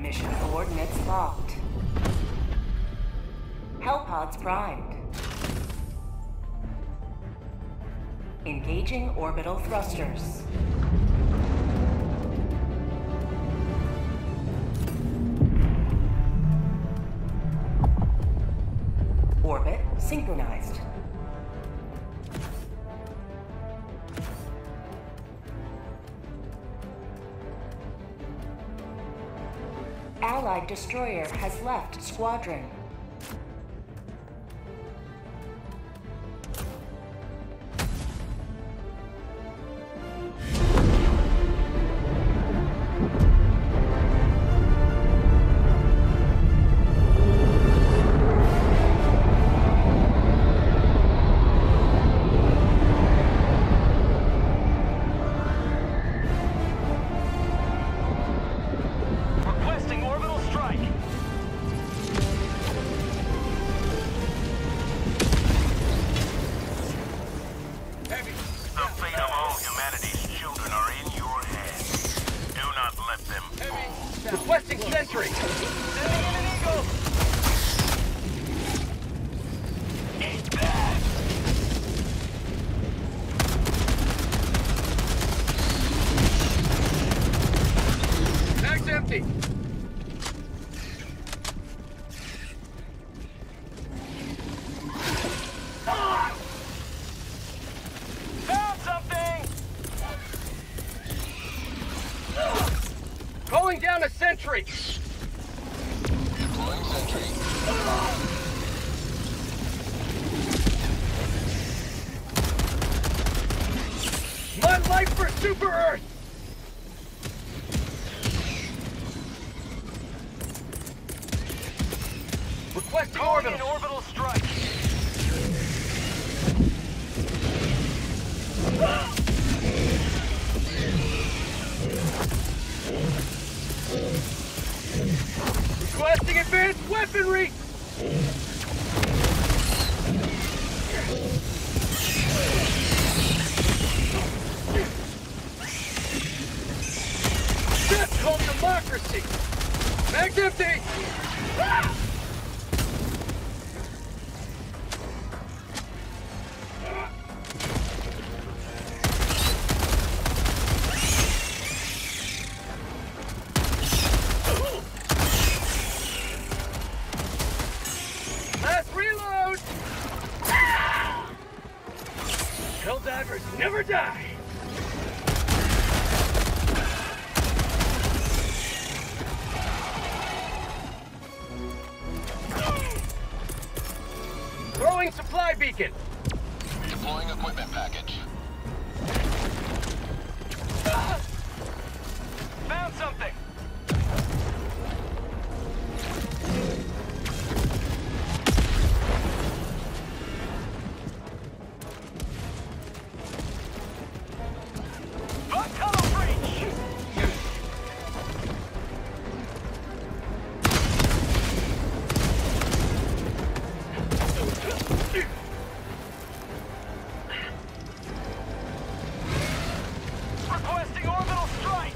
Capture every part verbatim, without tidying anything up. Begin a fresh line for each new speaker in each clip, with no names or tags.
Mission coordinates locked. Hellpods primed. Engaging orbital thrusters. Orbit synchronized. Allied destroyer has left squadron.
Requesting sentry! Sending in an eagle! Ain't bad! Mag's empty! Found something! Calling down a sentry!
Deploying sentry.
My life for Super Earth! Requesting orbital. An orbital strike. Requesting advanced weaponry! That's called democracy! Mag's empty! Ah! Last reload! Ah! Helldivers never die! Throwing supply beacon!
Deploying equipment package.
Ah! Found something! Requesting orbital strike!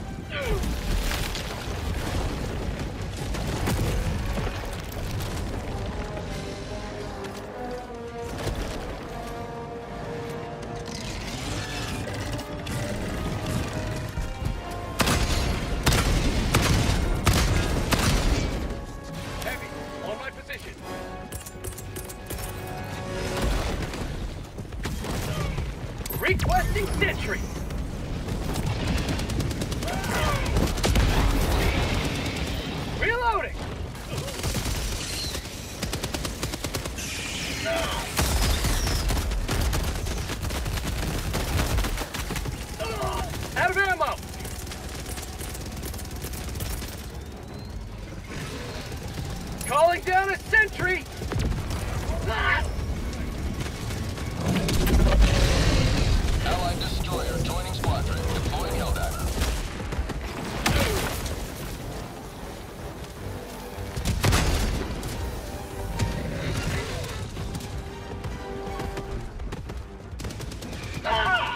Heavy, on my position. Requesting sentry! Reloading! Out of ammo! Calling down a sentry! Ah!
Allied destroyer joining squadron. Deploying Helldiver.
Ah!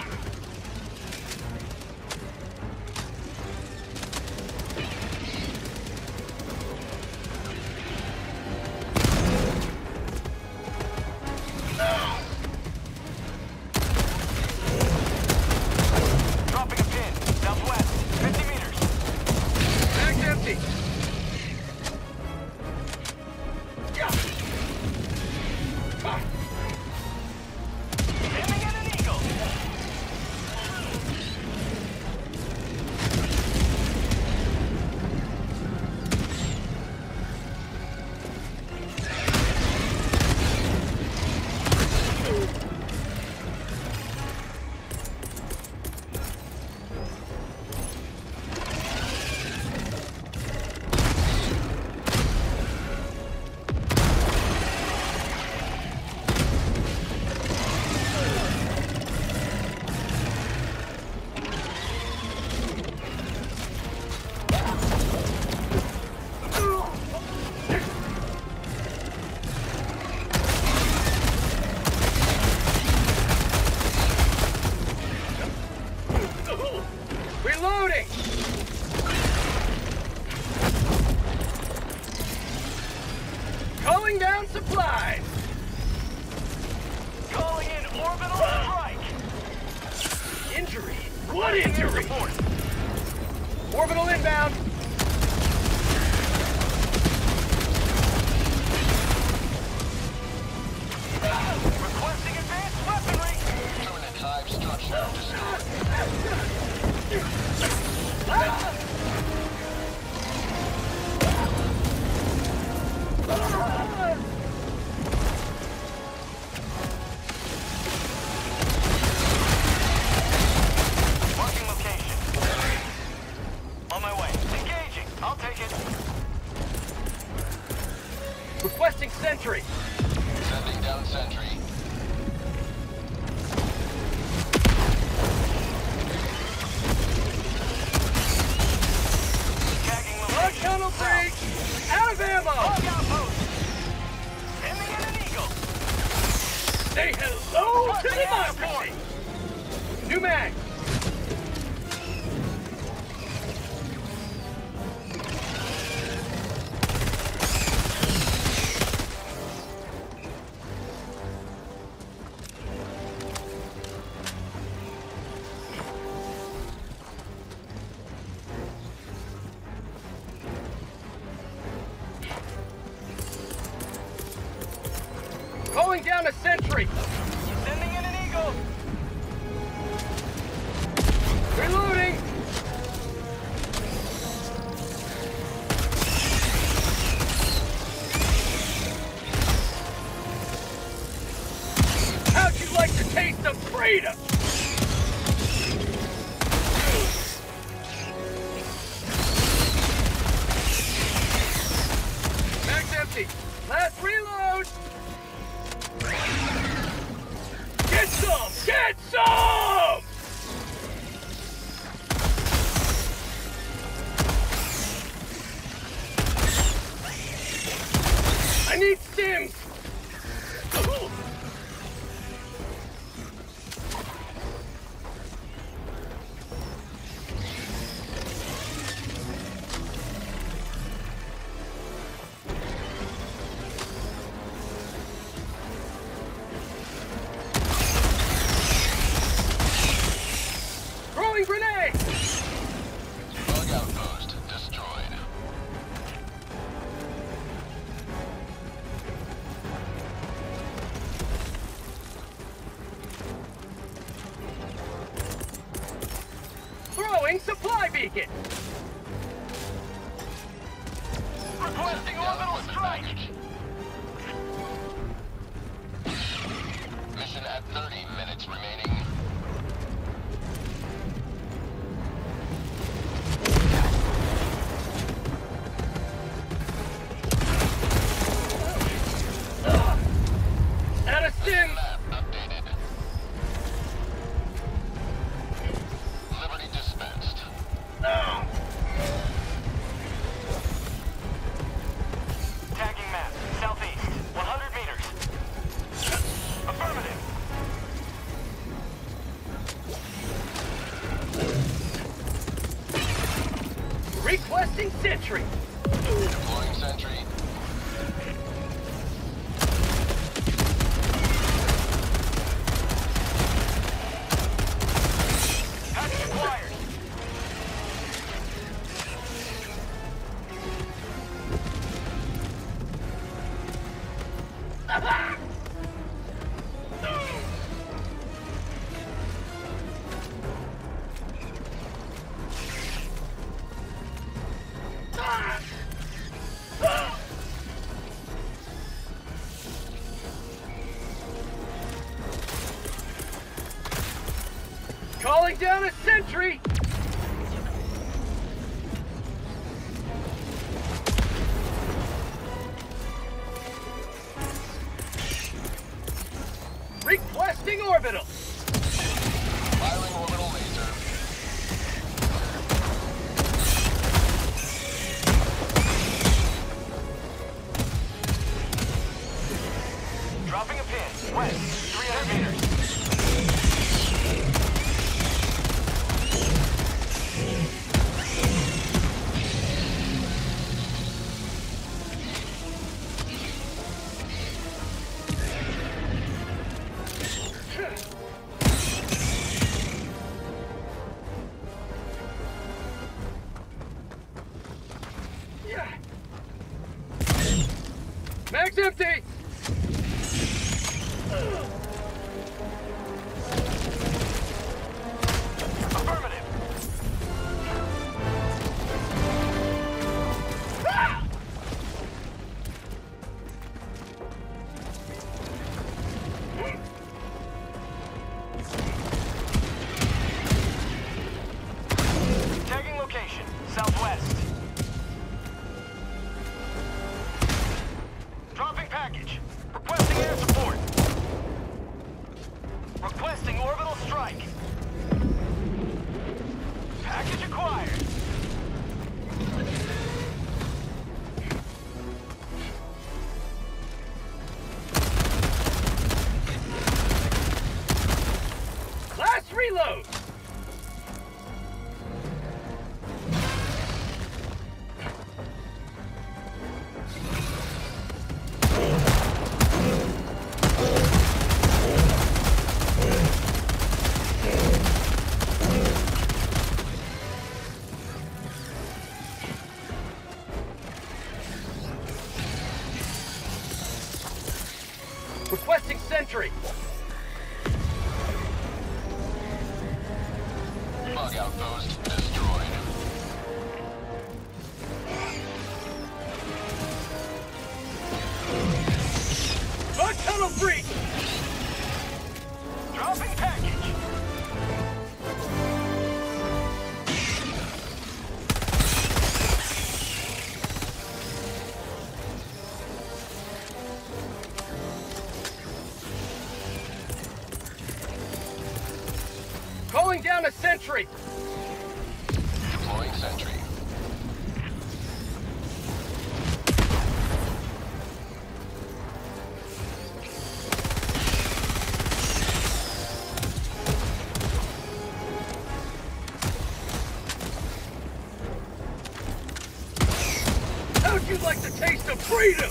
Reloading! Calling down supplies! Calling in orbital strike! Injury? What injury? Orbital inbound! Requesting advanced weaponry!
Permanent hive structure destroyed.
Marking location. On my way. Engaging. I'll take it. Requesting sentry.
Sending down sentry.
Tagging location. Log tunnel breach! Out of ammo! Log outpost! Sending in an eagle! Say hello to democracy! New mag! Calling down a sentry! Sending in an eagle! Reloading! How'd you like to taste of freedom? Mag's empty! Last reload! Get some! Get some! I need stims! Throwing grenade!
Bug outpost destroyed.
Throwing supply beacon! Requesting
Down
orbital
equipment
strike!
package. Mission at thirty minutes remaining.
Out of stim!
Map updated. Liberty dispensed.
Tagging map, southeast, one hundred meters. Affirmative. Requesting sentry.
Deploying sentry.
Package acquired. Calling down a sentry! Requesting orbital!
Firing orbital laser.
Dropping a pin, west, three hundred meters. empty!
Affirmative.
Ah!
Tagging location, southwest. Dropping package. Requesting air support. Requesting orbital strike. Package acquired.
Last reload! Requesting sentry.
Bug outpost destroyed.
Bug tunnel breach!
Dropping package.
Calling down a sentry!
Deploying sentry.
How'd you like the taste of freedom?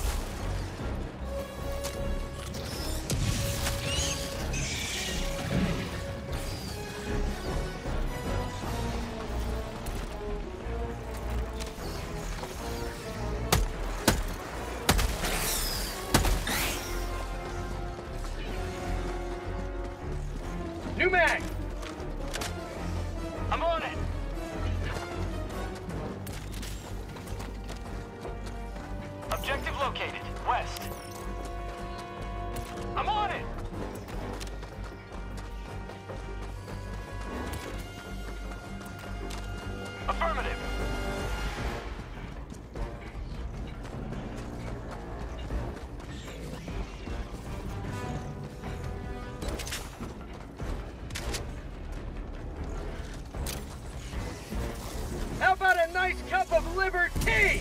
New mag!
I'm on it. Objective located, west. I'm on it. Affirmative.
How about a nice cup of liberty?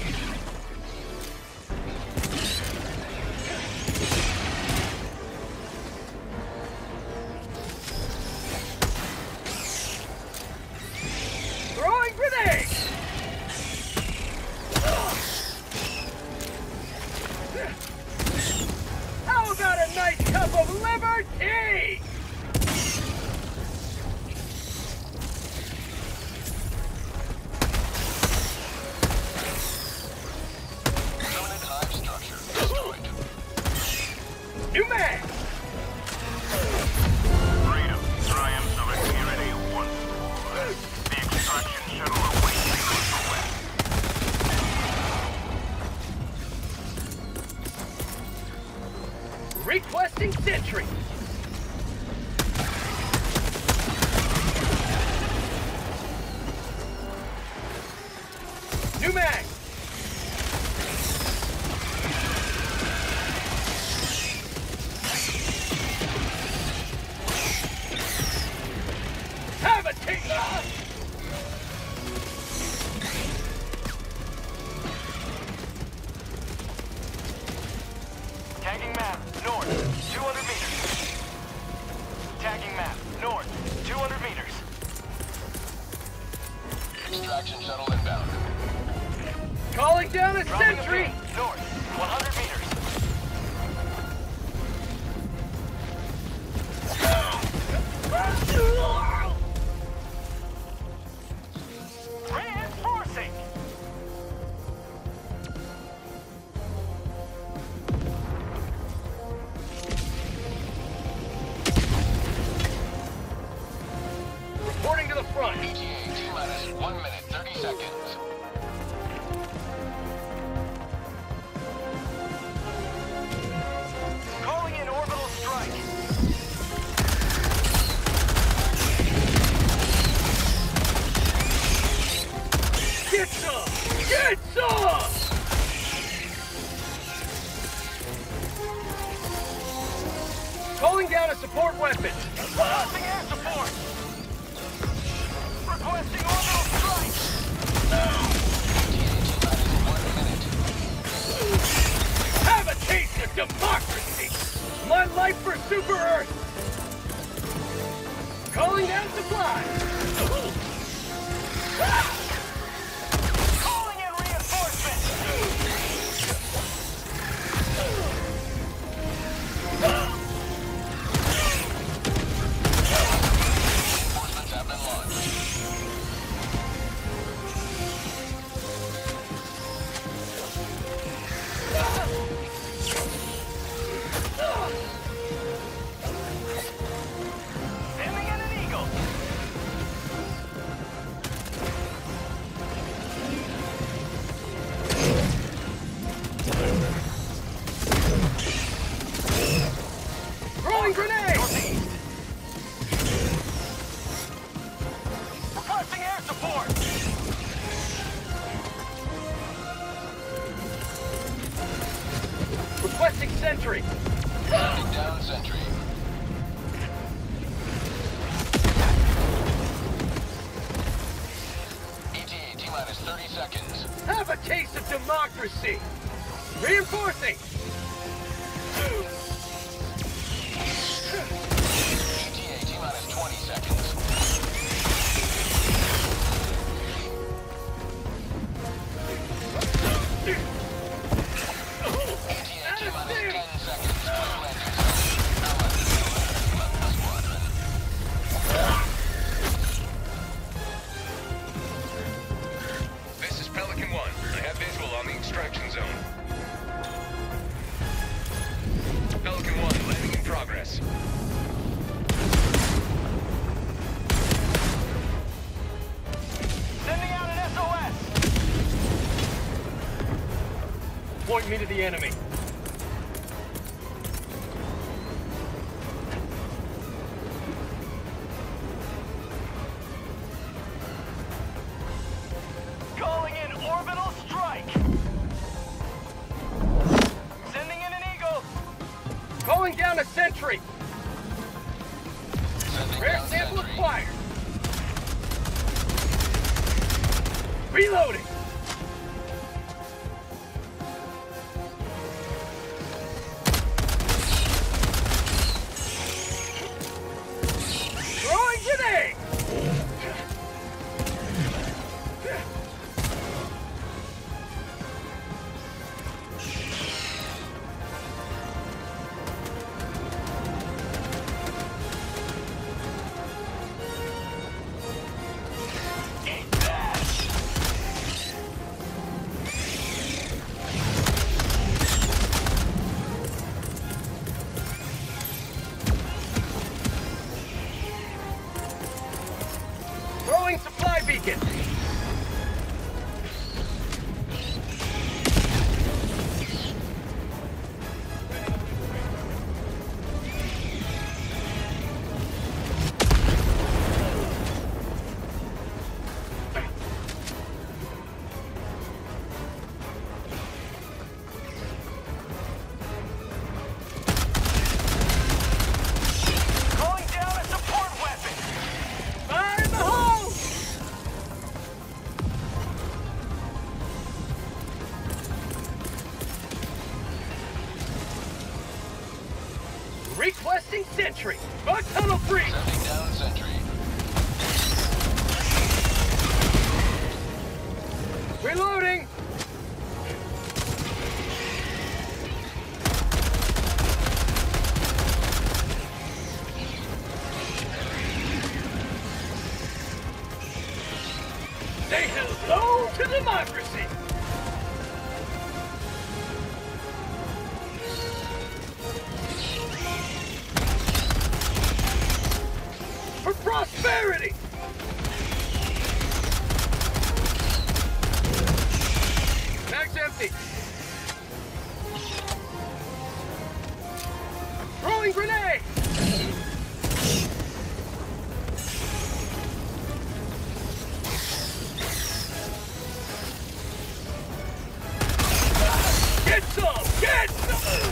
Throwing grenade! How about a nice cup of liberty?
Permanent hive structure destroyed.
New man!
Freedom, triumphs of impunity once more. The extraction shuttle awaits you at the west.
Requesting sentry! New mag! Have a take off!
Tagging map, north, two hundred meters. Tagging map, north, two hundred meters.
Extraction shuttle inbound.
Calling down a
Dropping a
sentry!
pin, north, one hundred meters. Reinforcing!
minus one minute, thirty seconds.
Calling in orbital strike.
Get some! Get some! Calling down a support weapon.
Requesting air support. Requesting orbital strike.
Have a taste of democracy! My life for Super Earth! Calling down supplies!
Calling in reinforcements.
Reinforcements have been launched.
Sending in an eagle.
Throwing grenade!
Northeast. Requesting air support.
Requesting sentry!
Sending down sentry. E T A T minus thirty seconds.
Have a taste of democracy! Reinforcing!
E T A T minus twenty seconds. E T A T minus ten seconds. Clear landing zone. Allied destroyer left the squadron.
This is Pelican One. I have visual on the extraction zone. Pelican One, landing in progress.
Sending out an S O S.
Point me to the enemy.
Calling in orbital strike. Sending in an eagle.
Calling down a sentry!
Sending
Rare
down
sample
sentry.
acquired! Reloading! Throwing grenade!
Eat that.
Throwing supply beacon!
Calling down a support weapon.
Fire in the hole! Requesting sentry! A tunnel breach!
Sending down sentry.
Reloading! Say hello to democracy! For prosperity! empty. Throwing grenade. Get some! Get some!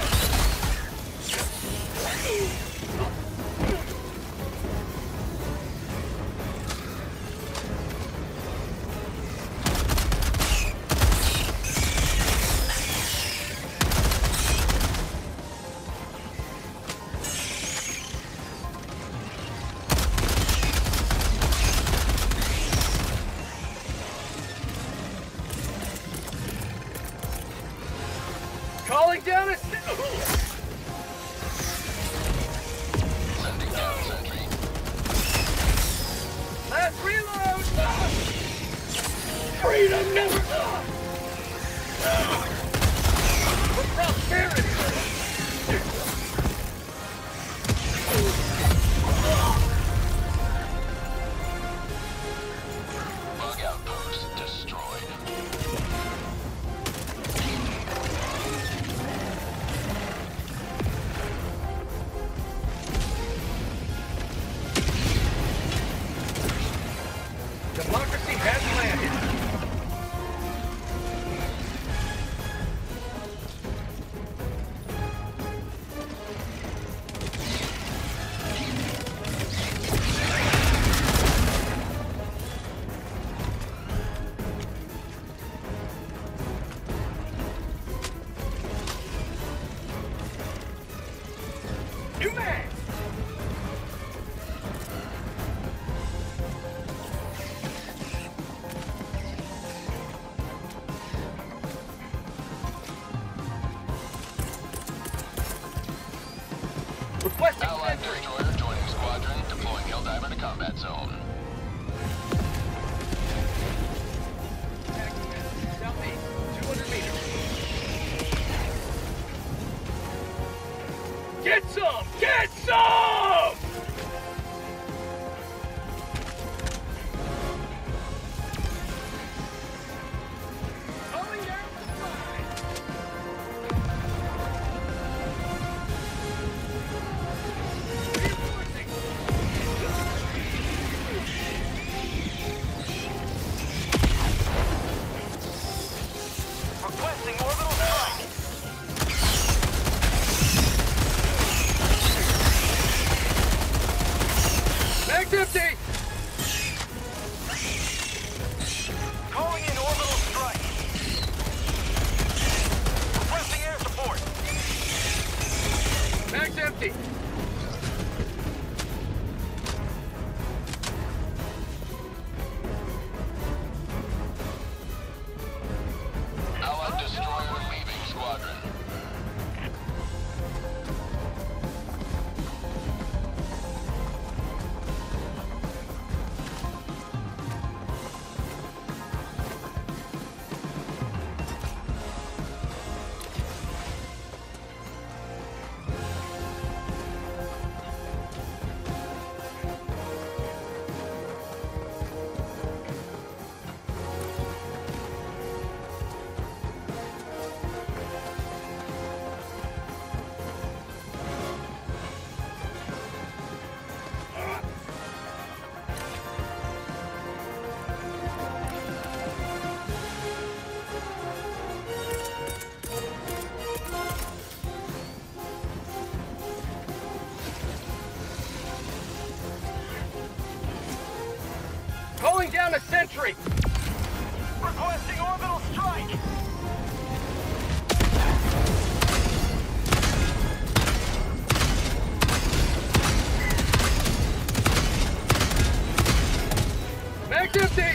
Calling down a...
Sending down sentry.
Last reload! Freedom never... For prosperity!
Bug outpost destroyed.
Democracy has landed. New man! Requesting
Allied
sentry.
destroyer joining squadron, deploying Helldiver to combat zone.
Southeast, two hundred meters. Get some! Get some! Calling down the side. Reinforcing.
Requesting orbital strike.
Mag's empty!
Calling in orbital strike. Requesting air support.
Mag's empty!
Allied destroyer leaving squadron.
Calling down a sentry!
Requesting orbital strike.
Mag's empty!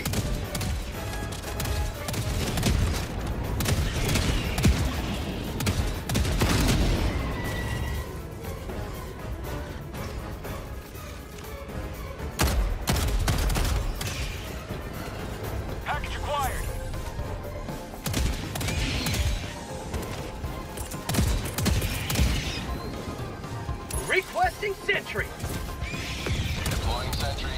Package acquired.
Requesting sentry!
Deploying sentry.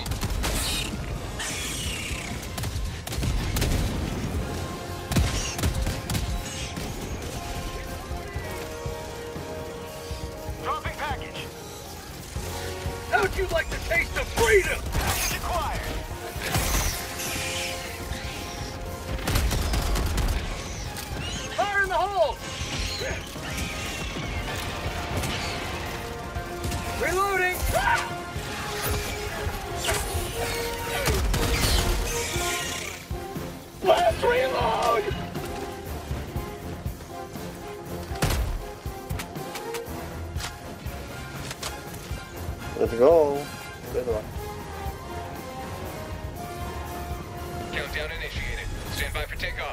Let's go. Good one.
Countdown initiated. Stand by for takeoff.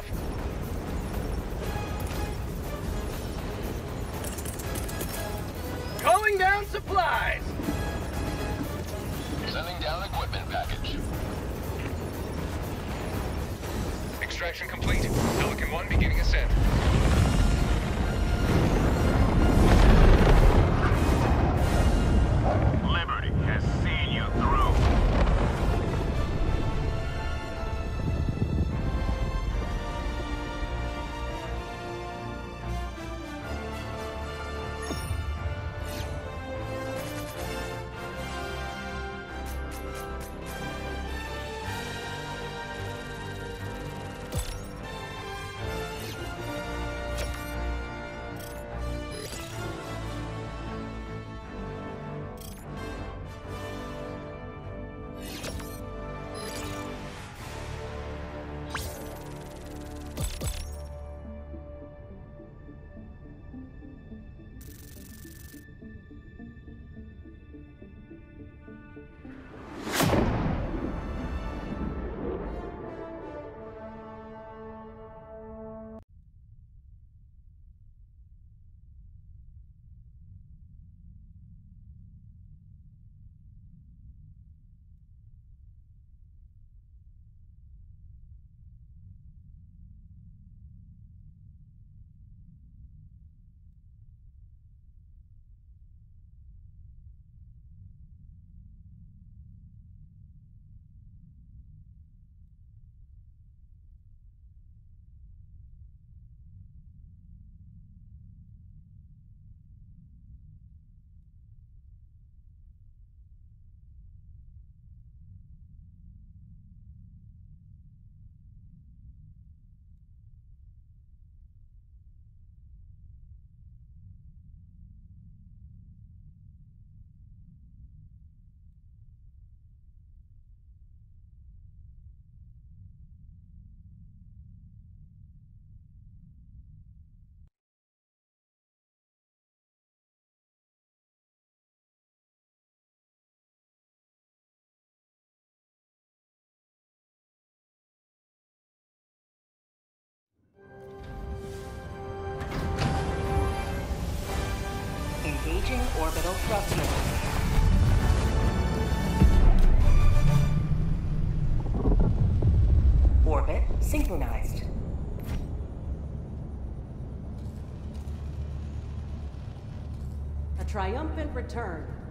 Calling down supplies!
Sending down equipment package.
Extraction complete. Pelican one beginning ascent.
Liberty has seen you through.
Engaging orbital thrusters. Orbit synchronized.
A triumphant return.